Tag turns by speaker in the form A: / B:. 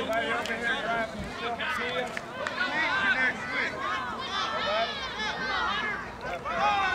A: Anybody over here driving yourself a kid? See you next week. Everybody?